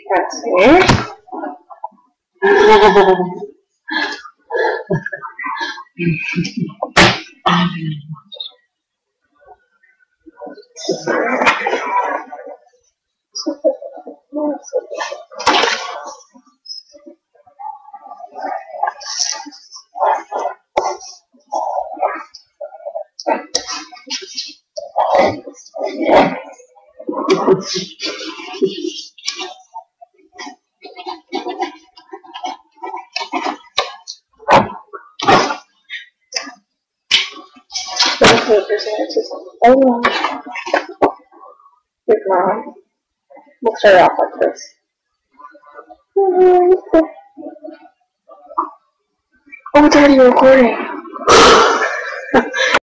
Let's see. Oh, good mom. We'll start off like this. Oh, it's already recording.